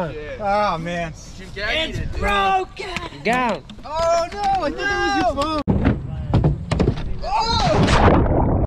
on. Oh man. It's broken. Go. Oh no! I thought that was your phone.